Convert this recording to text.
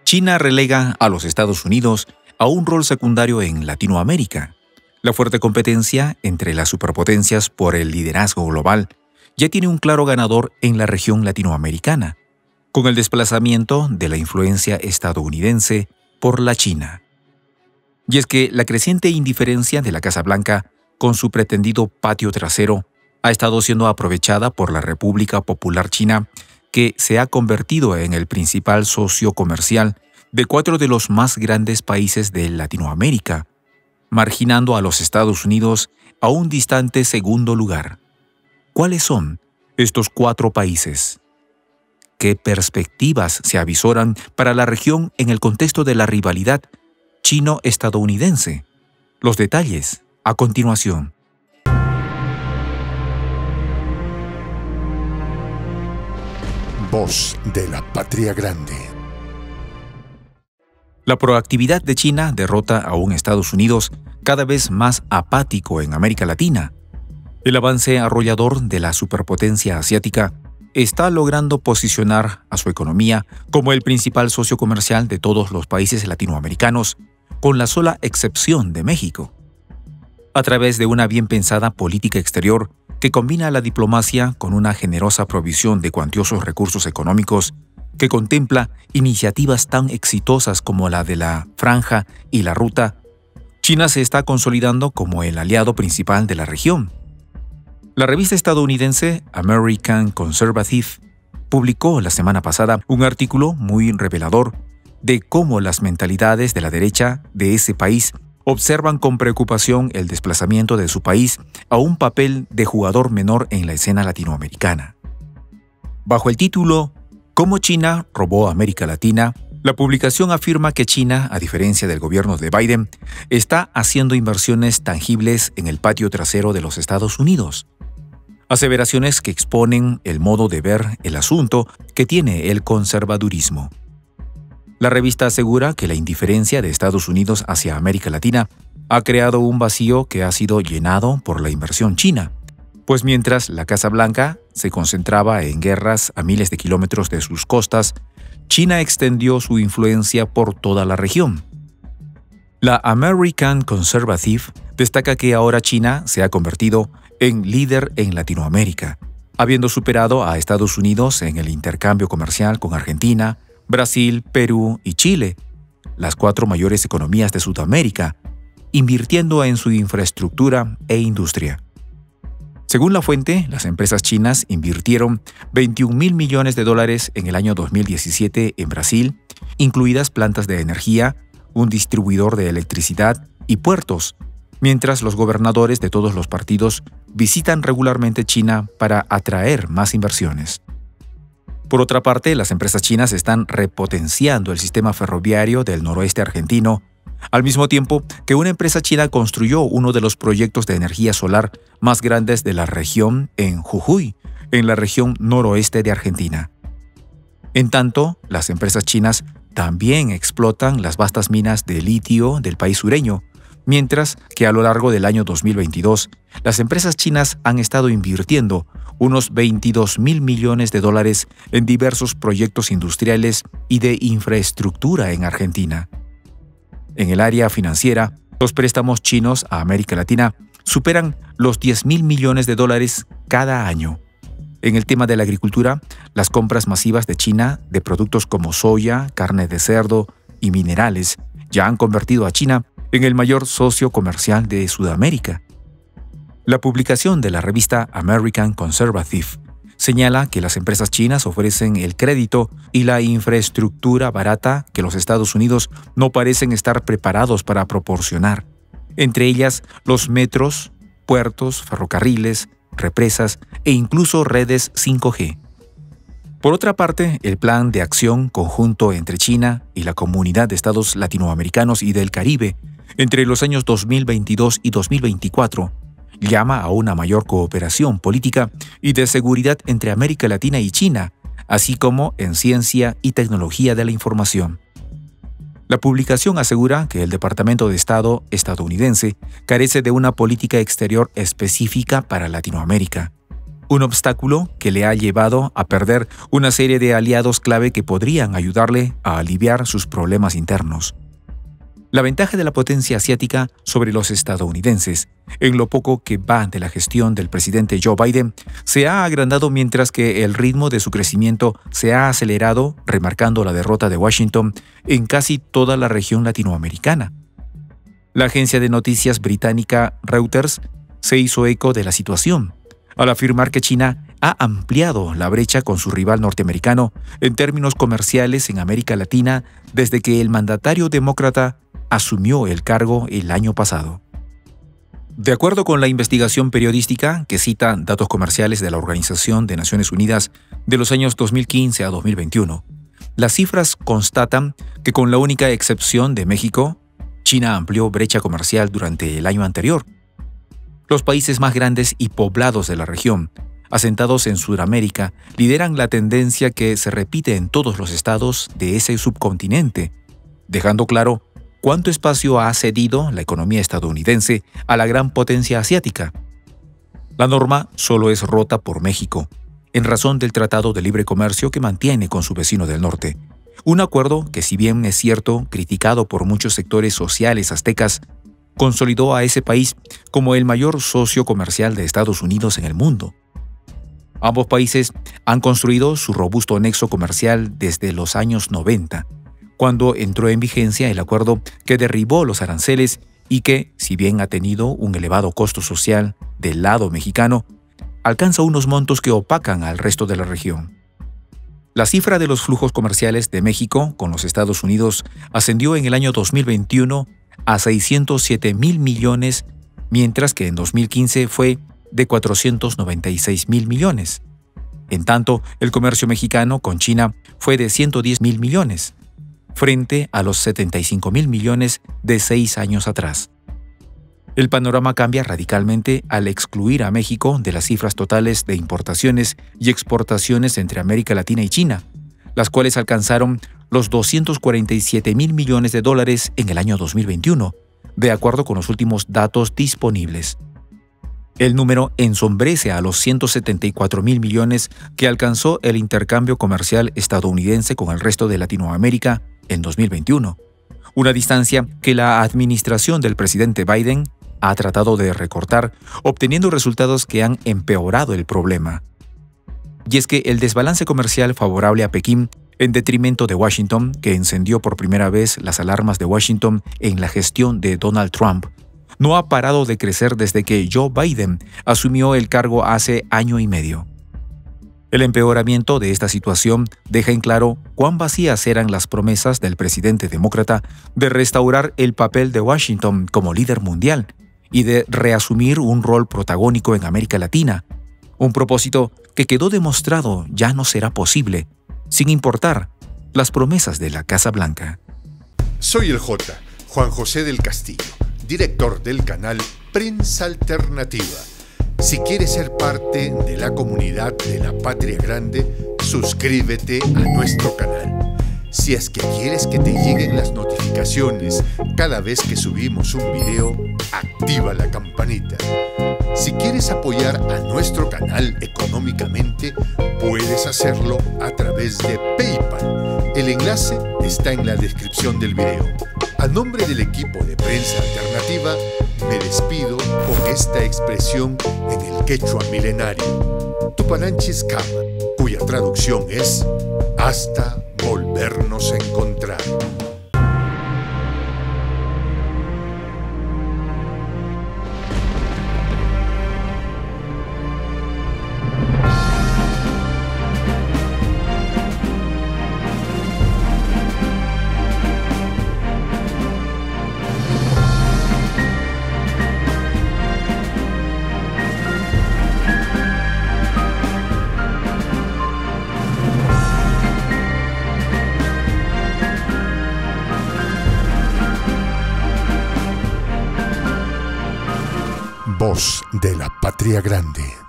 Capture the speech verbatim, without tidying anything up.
China relega a los Estados Unidos a un rol secundario en Latinoamérica. La fuerte competencia entre las superpotencias por el liderazgo global ya tiene un claro ganador en la región latinoamericana, con el desplazamiento de la influencia estadounidense por la China. Y es que la creciente indiferencia de la Casa Blanca con su pretendido patio trasero ha estado siendo aprovechada por la República Popular China, que se ha convertido en el principal socio comercial de cuatro de los más grandes países de Latinoamérica, marginando a los Estados Unidos a un distante segundo lugar. ¿Cuáles son estos cuatro países? ¿Qué perspectivas se avisoran para la región en el contexto de la rivalidad chino-estadounidense? Los detalles a continuación. Voz de la Patria Grande. La proactividad de China derrota a un Estados Unidos cada vez más apático en América Latina. El avance arrollador de la superpotencia asiática está logrando posicionar a su economía como el principal socio comercial de todos los países latinoamericanos, con la sola excepción de México. A través de una bien pensada política exterior que combina la diplomacia con una generosa provisión de cuantiosos recursos económicos, que contempla iniciativas tan exitosas como la de la Franja y la Ruta, China se está consolidando como el aliado principal de la región. La revista estadounidense American Conservative publicó la semana pasada un artículo muy revelador de cómo las mentalidades de la derecha de ese país observan con preocupación el desplazamiento de su país a un papel de jugador menor en la escena latinoamericana. Bajo el título ¿Cómo China robó a América Latina?, la publicación afirma que China, a diferencia del gobierno de Biden, está haciendo inversiones tangibles en el patio trasero de los Estados Unidos. Aseveraciones que exponen el modo de ver el asunto que tiene el conservadurismo. La revista asegura que la indiferencia de Estados Unidos hacia América Latina ha creado un vacío que ha sido llenado por la inversión china, pues mientras la Casa Blanca se concentraba en guerras a miles de kilómetros de sus costas, China extendió su influencia por toda la región. La American Conservative destaca que ahora China se ha convertido en líder en Latinoamérica, habiendo superado a Estados Unidos en el intercambio comercial con Argentina, Brasil, Perú y Chile, las cuatro mayores economías de Sudamérica, invirtiendo en su infraestructura e industria. Según la fuente, las empresas chinas invirtieron veintiún mil millones de dólares en el año dos mil diecisiete en Brasil, incluidas plantas de energía, un distribuidor de electricidad y puertos, mientras los gobernadores de todos los partidos visitan regularmente China para atraer más inversiones. Por otra parte, las empresas chinas están repotenciando el sistema ferroviario del noroeste argentino, al mismo tiempo que una empresa china construyó uno de los proyectos de energía solar más grandes de la región en Jujuy, en la región noroeste de Argentina. En tanto, las empresas chinas también explotan las vastas minas de litio del país sureño, mientras que a lo largo del año dos mil veintidós, las empresas chinas han estado invirtiendo unos veintidós mil millones de dólares en diversos proyectos industriales y de infraestructura en Argentina. En el área financiera, los préstamos chinos a América Latina superan los diez mil millones de dólares cada año. En el tema de la agricultura, las compras masivas de China de productos como soya, carne de cerdo y minerales ya han convertido a China en el mayor socio comercial de Sudamérica. La publicación de la revista American Conservative señala que las empresas chinas ofrecen el crédito y la infraestructura barata que los Estados Unidos no parecen estar preparados para proporcionar, entre ellas los metros, puertos, ferrocarriles, represas e incluso redes cinco G. Por otra parte, el Plan de Acción Conjunto entre China y la Comunidad de Estados Latinoamericanos y del Caribe entre los años dos mil veintidós y dos mil veinticuatro llama a una mayor cooperación política y de seguridad entre América Latina y China, así como en ciencia y tecnología de la información. La publicación asegura que el Departamento de Estado estadounidense carece de una política exterior específica para Latinoamérica, un obstáculo que le ha llevado a perder una serie de aliados clave que podrían ayudarle a aliviar sus problemas internos. La ventaja de la potencia asiática sobre los estadounidenses, en lo poco que va de la gestión del presidente Joe Biden, se ha agrandado mientras que el ritmo de su crecimiento se ha acelerado, remarcando la derrota de Washington en casi toda la región latinoamericana. La agencia de noticias británica Reuters se hizo eco de la situación, al afirmar que China ha ampliado la brecha con su rival norteamericano en términos comerciales en América Latina desde que el mandatario demócrata asumió el cargo el año pasado. De acuerdo con la investigación periodística que cita datos comerciales de la Organización de Naciones Unidas de los años dos mil quince a dos mil veintiuno, las cifras constatan que con la única excepción de México, China amplió brecha comercial durante el año anterior. Los países más grandes y poblados de la región, asentados en Sudamérica, lideran la tendencia que se repite en todos los estados de ese subcontinente, dejando claro cuánto espacio ha cedido la economía estadounidense a la gran potencia asiática. La norma solo es rota por México, en razón del Tratado de Libre Comercio que mantiene con su vecino del norte. Un acuerdo que, si bien es cierto, criticado por muchos sectores sociales aztecas, consolidó a ese país como el mayor socio comercial de Estados Unidos en el mundo. Ambos países han construido su robusto nexo comercial desde los años noventa, cuando entró en vigencia el acuerdo que derribó los aranceles y que, si bien ha tenido un elevado costo social del lado mexicano, alcanza unos montos que opacan al resto de la región. La cifra de los flujos comerciales de México con los Estados Unidos ascendió en el año dos mil veintiuno a seiscientos siete mil millones, mientras que en dos mil quince fue de cuatrocientos noventa y seis mil millones. En tanto, el comercio mexicano con China fue de ciento diez mil millones, frente a los setenta y cinco mil millones de seis años atrás. El panorama cambia radicalmente al excluir a México de las cifras totales de importaciones y exportaciones entre América Latina y China, las cuales alcanzaron los doscientos cuarenta y siete mil millones de dólares en el año dos mil veintiuno, de acuerdo con los últimos datos disponibles. El número ensombrece a los ciento setenta y cuatro mil millones que alcanzó el intercambio comercial estadounidense con el resto de Latinoamérica en dos mil veintiuno, una distancia que la administración del presidente Biden ha tratado de recortar, obteniendo resultados que han empeorado el problema. Y es que el desbalance comercial favorable a Pekín, en detrimento de Washington, que encendió por primera vez las alarmas de Washington en la gestión de Donald Trump, no ha parado de crecer desde que Joe Biden asumió el cargo hace año y medio. El empeoramiento de esta situación deja en claro cuán vacías eran las promesas del presidente demócrata de restaurar el papel de Washington como líder mundial y de reasumir un rol protagónico en América Latina, un propósito que quedó demostrado ya no será posible, sin importar las promesas de la Casa Blanca. Soy el J, Juan José del Castillo, director del canal Prensa Alternativa. Si quieres ser parte de la comunidad de la Patria Grande, suscríbete a nuestro canal. Si es que quieres que te lleguen las notificaciones cada vez que subimos un video, activa la campanita. Si quieres apoyar a nuestro canal económicamente, puedes hacerlo a través de PayPal. El enlace está en la descripción del video. A nombre del equipo de Prensa Alternativa, me despido con esta expresión en el quechua milenario, Tupananchis Kama, cuya traducción es hasta volvernos a encontrar. Voz de la Patria Grande.